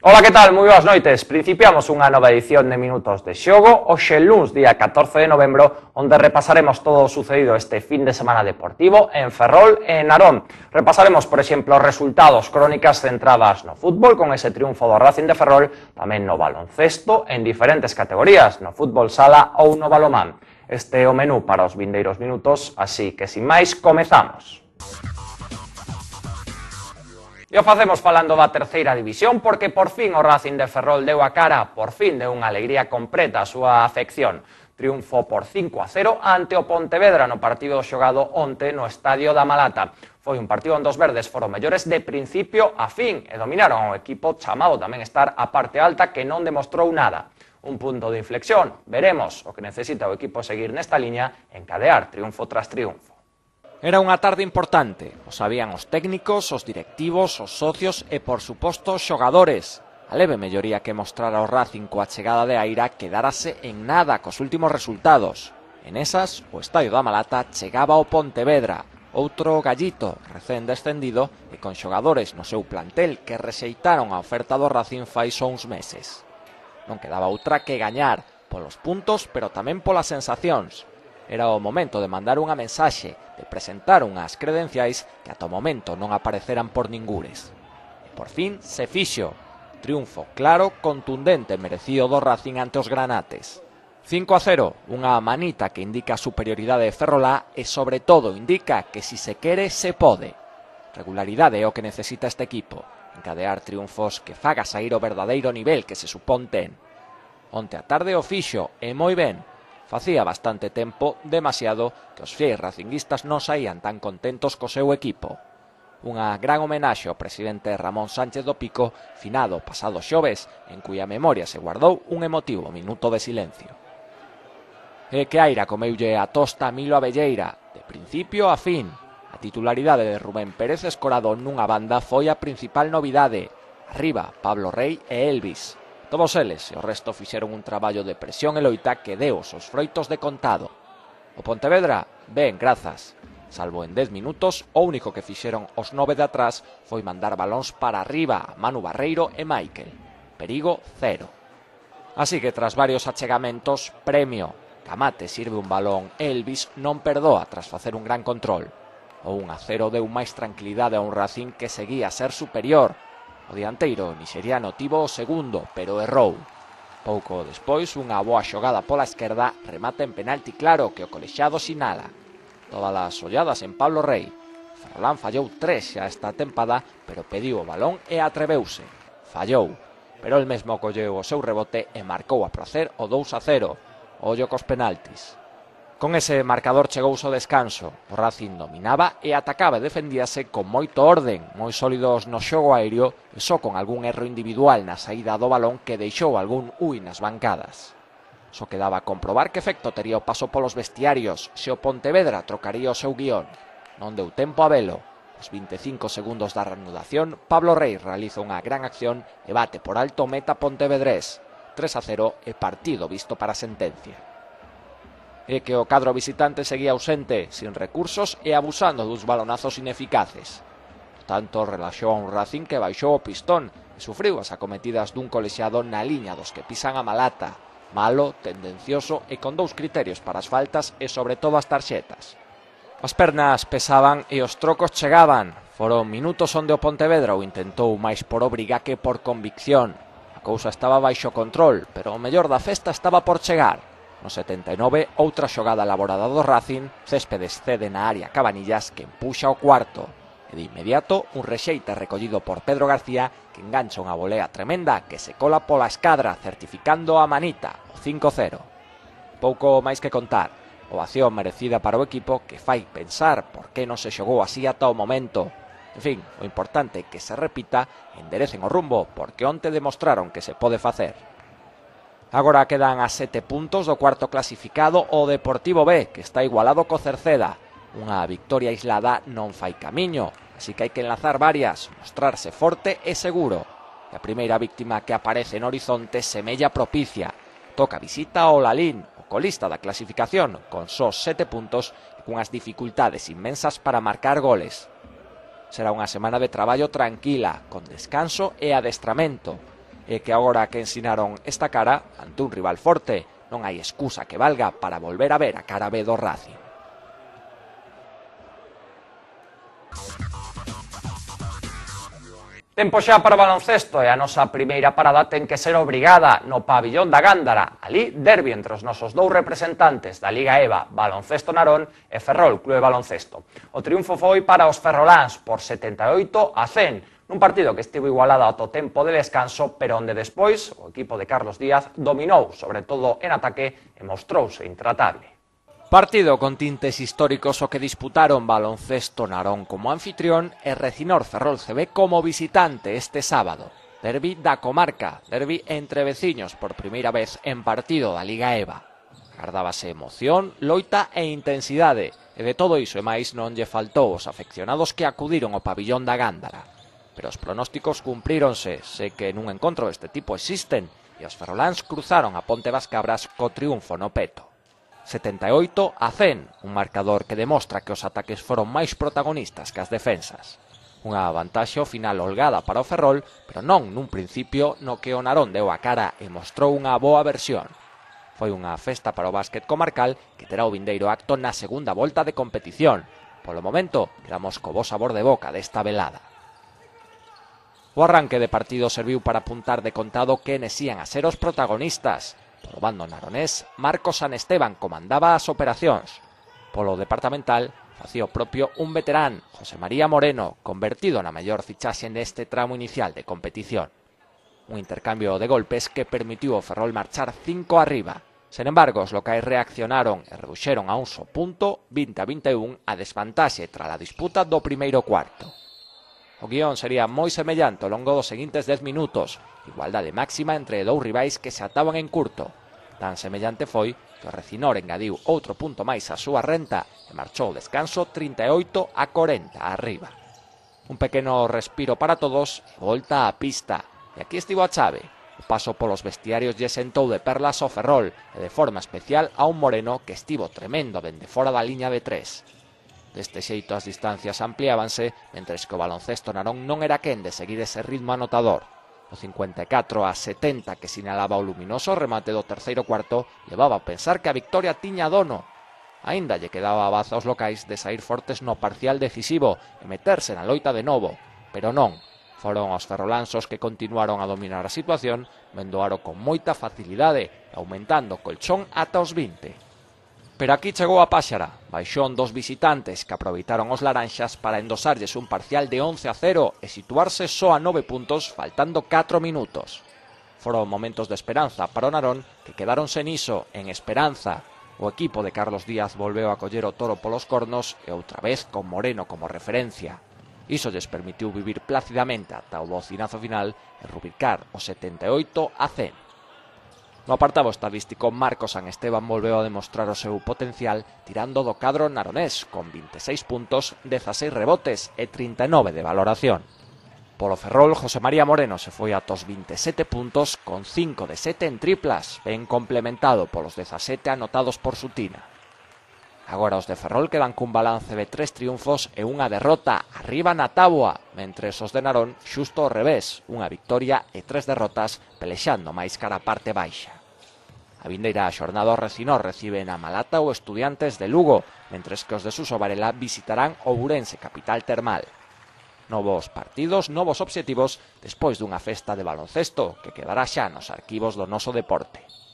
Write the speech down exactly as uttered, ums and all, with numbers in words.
Ola, que tal? Moi boas noites. Principiamos unha nova edición de Minutos de Xogo, hoxe luns, día catorce de novembro, onde repasaremos todo o sucedido este fin de semana deportivo en Ferrol e en Narón. Repasaremos, por exemplo, resultados, crónicas centradas no fútbol, con ese triunfo do Racing de Ferrol, tamén no baloncesto, en diferentes categorías, no fútbol sala ou no balomán. Este é o menú para os vindeiros minutos, así que, sin máis, comezamos. E o facemos falando da terceira división porque por fin o Racing de Ferrol deu a cara, por fin deu unha alegría completa a súa afección. Triunfo por cinco a cero ante o Pontevedra no partido xogado onte no Estadio da Malata. Foi un partido onde os verdes foron mellores de principio a fin e dominaron ao equipo chamado tamén estar a parte alta que non demostrou nada. Un punto de inflexión, veremos o que necesita o equipo seguir nesta liña e encadear triunfo tras triunfo. Era unha tarde importante, o sabían os técnicos, os directivos, os socios e, por suposto, os xogadores. A leve melloría que mostrara o Racing coa chegada de Aira quedárase en nada cos últimos resultados. En esas, o Estadio da Malata chegaba ao Pontevedra, outro gallito recén descendido e con xogadores no seu plantel que rexeitaron a oferta do Racing fai só uns meses. Non quedaba outra que gañar, polos puntos, pero tamén polas sensacións. Era o momento de mandar unha mensaxe, de presentar unhas credenciais que ata o momento non apareceran por ningures. E por fin se fixo. Triunfo claro, contundente, merecido do Racing ante os granates. cinco a cero, unha manita que indica a superioridade ferrolá e sobre todo indica que si se quere se pode. Regularidade é o que necesita este equipo, encadear triunfos que faga sair o verdadeiro nivel que se supón ten. Onte a tarde o fixo e moi ben. Facía bastante tempo, demasiado, que os fiéis racinguistas non saían tan contentos co seu equipo. Unha gran homenaxe ao presidente Ramón Sánchez do Pico, finado pasado xoves, en cuya memoria se guardou un emotivo minuto de silencio. E que Aira comeulle a tosta a Milo Abelleira, de principio a fin. A titularidade de Rubén Pérez Escorado nunha banda foi a principal novidade. Arriba, Pablo Rey e Elvis. Todos eles e o resto fixeron un traballo de presión e loita que deu os seus froitos de contado. O Pontevedra, ben, grazas. Salvo en dez minutos, o único que fixeron os nove de atrás foi mandar balóns para arriba a Manu Barreiro e Michael. Perigo cero. Así que tras varios achegamentos, premio. Camate sirve un balón e Elvis non perdoa tras facer un gran control. O un a cero deu máis tranquilidade a un Racing que seguía a ser superior. O dianteiro nixeriano tivo o segundo, pero errou. Pouco despois, unha boa xogada pola esquerda remata en penalti claro que o colexado sinala. Todas as olladas en Pablo Rey. Ferrolán fallou tres xa esta tempada, pero pediu o balón e atreveuse. Fallou, pero el mesmo colleu o seu rebote e marcou a prazer o dous a cero. Ollo cos penaltis. Con ese marcador chegouse o descanso, o Racing dominaba e atacaba e defendíase con moito orden, moi sólidos no xogo aéreo e só con algún erro individual na saída do balón que deixou algún ui nas bancadas. Só quedaba comprobar que efecto tería o paso polos vestiarios se o Pontevedra trocaría o seu guión. Non deu tempo a velo. Os veinticinco segundos da reanudación, Pablo Rey realiza unha gran acción e bate por alto meta pontevedrés. tres a cero e partido visto para sentencia. E que o cadro visitante seguía ausente, sin recursos e abusando dos balonazos ineficaces. Por tanto, relaxou a un Racing que baixou o pistón e sufriu as acometidas dun colexiado na liña dos que pisan a Malata, malo, tendencioso e con dous criterios para as faltas e sobre todo as tarxetas. As pernas pesaban e os trocos chegaban. Foron minutos onde o Pontevedra o intentou máis por obriga que por convicción. A cousa estaba baixo control, pero o mellor da festa estaba por chegar. No setenta e nove, outra xogada elaborada do Racing, Céspedes cede na área Cabanillas que empuxa o cuarto. E de inmediato, un rexeite recollido por Pedro García que engancha unha volea tremenda que se cola pola escadra, certificando a manita, o cinco cero. Pouco máis que contar, ovación merecida para o equipo que fai pensar por que non se xogou así ata o momento. En fin, o importante é que se repita e enderecen o rumbo porque onte demostraron que se pode facer. Agora quedan a sete puntos do cuarto clasificado o Deportivo B, que está igualado co Cerceda. Unha victoria aislada non fai camiño, así que hai que enlazar varias, mostrarse forte e seguro. E a primeira víctima que aparece no horizonte semella propicia. Toca visita ao Lalín, o colista da clasificación, con só sete puntos e cunhas dificultades inmensas para marcar goles. Será unha semana de traballo tranquila, con descanso e adestramento. e que agora que ensinaron esta cara ante un rival forte, non hai excusa que valga para volver a ver a cara B do Racing. Tempo xa para o baloncesto e a nosa primeira parada ten que ser obrigada no pabillón da Gándara. Ali, derbi entre os nosos dous representantes da Liga E V A, Baloncesto Narón e Ferrol Clube Baloncesto. O triunfo foi para os ferroláns por setenta e oito a cen, nun partido que estivo igualado ata o tempo de descanso, pero onde despois o equipo de Carlos Díaz dominou, sobre todo en ataque, e mostrouse intratable. Partido con tintes históricos o que disputaron Baloncesto Narón como anfitrión e Recinor Ferrol C B como visitante este sábado. Derbi da comarca, derbi entre veciños por primeira vez en partido da Liga E V A. Agardábase emoción, loita e intensidade, e de todo iso e máis non lle faltou os afeccionados que acudiron ao pabillón da Gándara. Pero os pronósticos cumpríronse, sei que nun encontro deste tipo existen, e os ferroláns cruzaron a Ponte das Cabras co triunfo no peto. setenta e oito a cen, un marcador que demostra que os ataques foron máis protagonistas que as defensas. Unha vantaxe ao final holgada para o Ferrol, pero non nun principio no que o Narón deu a cara e mostrou unha boa versión. Foi unha festa para o básquet comarcal que terá o vindeiro acto na segunda volta de competición. Polo momento, quedamos co bo sabor de boca desta velada. O arranque de partido serviu para apuntar de contado que nesían a ser os protagonistas. Polo bando naronés, Marcos San Esteban comandaba as operacións. Polo departamental, facía o propio un veterán, José María Moreno, convertido na maior fichaxe neste tramo inicial de competición. Un intercambio de golpes que permitiu ao Ferrol marchar cinco arriba. Sen embargo, os locais reaccionaron e reduxeron a un só punto, vinte a vinte e un, a desvantaxe tras a disputa do primeiro cuarto. O guión sería moi semellante ao longo dos seguintes dez minutos, igualdade máxima entre dous rivais que se ataban en curto. Tan semellante foi que o Recinor engadiu outro punto máis á súa renta e marchou o descanso trinta e oito a corenta arriba. Un pequeno respiro para todos e volta á pista. E aquí estivo a chave. O paso polos vestiarios lle sentou de perlas ao Ferrol e de forma especial a un Moreno que estivo tremendo dende fora da liña de tres. Deste xeito as distancias ampliábanse, mentres que o Baloncesto Narón non era quen de seguir ese ritmo anotador. O cincuenta e catro a setenta que sinalaba o luminoso remate do terceiro cuarto levaba a pensar que a victoria tiña dono. Aínda lle quedaba a baza aos locais de sair fortes no parcial decisivo e meterse na loita de novo, pero non. Foron os ferrolansos que continuaron a dominar a situación, vendo o aro con moita facilidade, aumentando o colchón ata os vinte. Pero aquí chegou a páxara, baixón dos visitantes que aproveitaron os laranxas para endosarlles un parcial de once a cero e situarse só a nove puntos faltando catro minutos. Foron momentos de esperanza para o Narón que quedaron sen iso, en esperanza. O equipo de Carlos Díaz volveu a coller o toro polos cornos e outra vez con Moreno como referencia. Iso lles permitiu vivir plácidamente ata o bocinazo final e rubricar o setenta e oito a cen. No apartado estadístico, Marcos San Esteban volveu a demostrar o seu potencial tirando do cadro naronés, con vinte e seis puntos, dezaseis rebotes e trinta e nove de valoración. Polo Ferrol, José María Moreno se foi a tos vinte e sete puntos, con cinco de sete en triplas, ben complementado polos dezasete anotados por Sutina. Agora os de Ferrol quedan cun balance de tres triunfos e unha derrota arriba na táboa, mentres os de Narón xusto ao revés, unha victoria e tres derrotas pelexando máis cara a parte baixa. A vindeira xornada o Recinor recibe na Malata o Estudiantes de Lugo, mentres que os de Suso Varela visitarán o Ourense capital termal. Novos partidos, novos obxectivos, despois dunha festa de baloncesto que quedará xa nos arquivos do noso deporte.